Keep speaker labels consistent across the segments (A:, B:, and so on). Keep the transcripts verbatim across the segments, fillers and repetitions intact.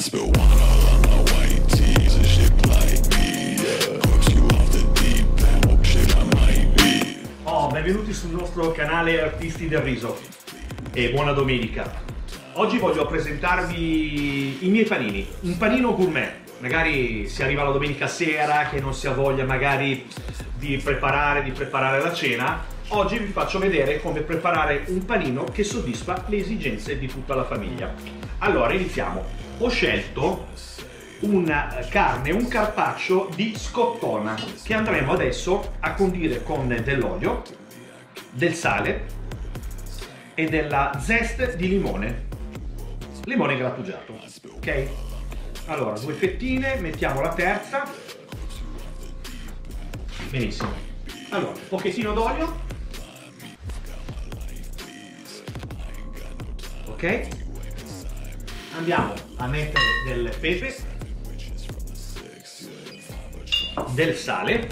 A: spill one all on my white tees and shit like me, yeah. Corpse you off the deep end, oh shit I might be.
B: Oh, benvenuti sul nostro canale Artisti del Riso e buona domenica. Oggi voglio presentarvi i miei panini, un panino gourmet. Magari si arriva la domenica sera che non si ha voglia magari di preparare, di preparare la cena. Oggi vi faccio vedere come preparare un panino che soddisfa le esigenze di tutta la famiglia. Allora iniziamo. Ho scelto una carne, un carpaccio di scottona che andremo adesso a condire con dell'olio, del sale e della zest di limone, limone grattugiato, ok? Allora, due fettine, mettiamo la terza. Benissimo. Allora, un pochettino d'olio. Ok? Andiamo a mettere del pepe, del sale.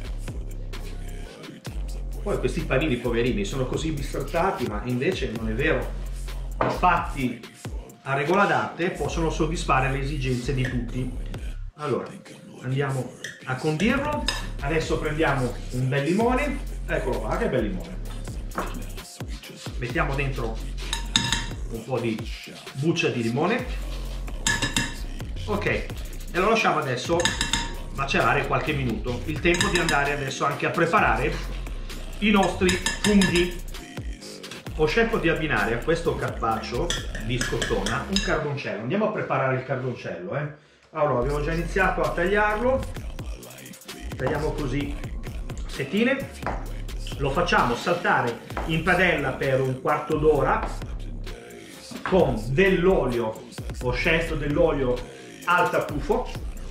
B: Poi questi panini poverini sono così bistrattati, ma invece non è vero. Fatti a regola d'arte possono soddisfare le esigenze di tutti. Allora, andiamo a condirlo. Adesso prendiamo un bel limone. Eccolo qua, che bel limone. Mettiamo dentro un po' di buccia di limone. Ok, e lo lasciamo adesso macerare qualche minuto. Il tempo di andare adesso anche a preparare i nostri funghi. Ho scelto di abbinare a questo carpaccio di scottona un cardoncello. Andiamo a preparare il cardoncello. Eh. Allora, abbiamo già iniziato a tagliarlo. Tagliamo così fettine. Lo facciamo saltare in padella per un quarto d'ora con dell'olio. Ho scelto dell'olio al tartufo,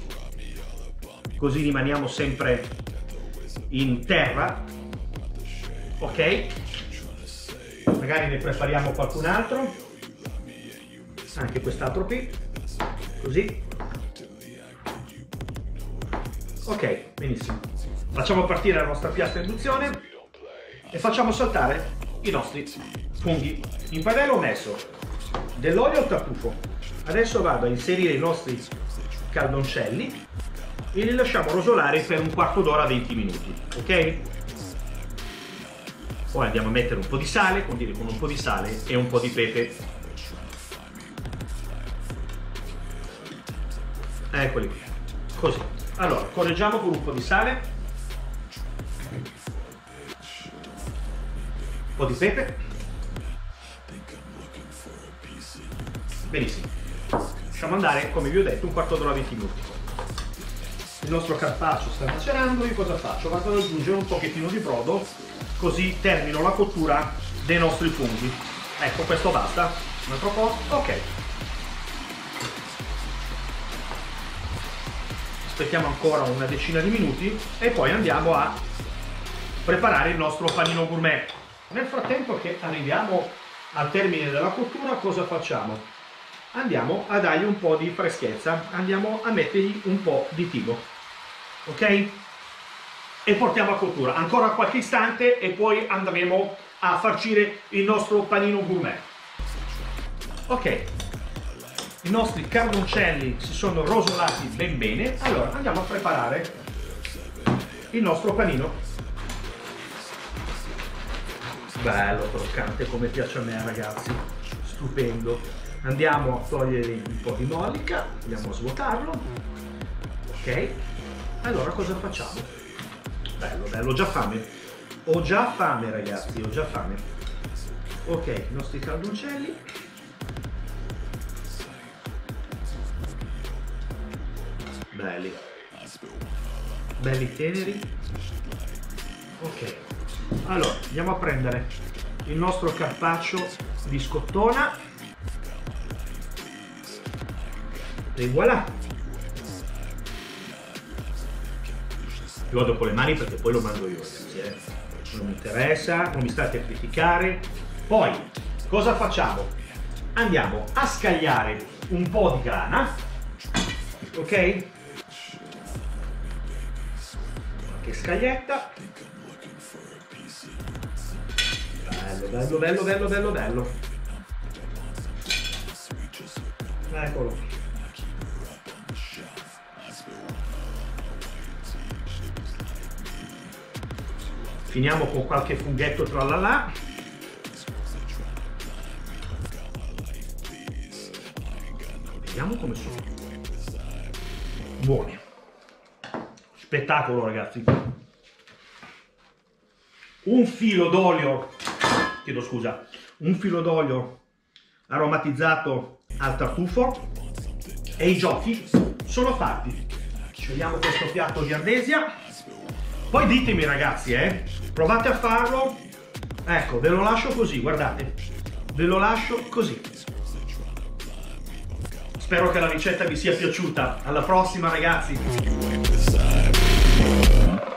B: così rimaniamo sempre in terra. Ok? Magari ne prepariamo qualcun altro, anche quest'altro qui, così. Ok, benissimo. Facciamo partire la nostra piastra induzione e facciamo saltare i nostri funghi. In padella ho messo dell'olio al tartufo. Adesso vado a inserire i nostri cardoncelli e li lasciamo rosolare per un quarto d'ora, venti minuti, ok? Poi andiamo a mettere un po' di sale, condire con un po' di sale e un po' di pepe. Eccoli qui, così. Allora, correggiamo con un po' di sale, un po' di pepe. Benissimo. Lasciamo andare, come vi ho detto, un quarto d'ora, venti minuti. Il nostro carpaccio sta macerando. Io cosa faccio? Vado ad aggiungere un pochettino di brodo, così termino la cottura dei nostri funghi. Ecco, questo basta. Un altro po'. Ok. Aspettiamo ancora una decina di minuti e poi andiamo a preparare il nostro panino gourmet. Nel frattempo che arriviamo al termine della cottura, cosa facciamo? Andiamo a dargli un po' di freschezza, andiamo a mettergli un po' di tigo, ok? E portiamo a cottura ancora qualche istante e poi andremo a farcire il nostro panino gourmet. Ok, i nostri cardoncelli si sono rosolati ben bene. Allora andiamo a preparare il nostro panino. Bello, croccante, come piace a me, ragazzi, stupendo. Andiamo a togliere un po' di mollica, andiamo a svuotarlo. Ok, allora cosa facciamo? Bello, bello, ho già fame. Ho già fame, ragazzi, ho già fame. Ok, i nostri cardoncelli. Belli. Belli teneri. Ok. Allora, andiamo a prendere il nostro carpaccio di scottona e voilà. Lo vado con le mani perché poi lo mando io, ragazzi, eh. Non mi interessa, non mi state a criticare. Poi, cosa facciamo? Andiamo a scagliare un po' di grana, ok? Qualche scaglietta. Bello, bello, bello, bello, bello, bello. Eccolo. finiamo con qualche funghetto tralala. Vediamo come sono. Buoni. Spettacolo, ragazzi. Un filo d'olio, chiedo scusa, un filo d'olio aromatizzato al tartufo e i giochi sono fatti. Scegliamo questo piatto di ardesia. Poi ditemi, ragazzi, eh, provate a farlo. Ecco, ve lo lascio così, guardate, ve lo lascio così. Spero che la ricetta vi sia piaciuta. Alla prossima, ragazzi.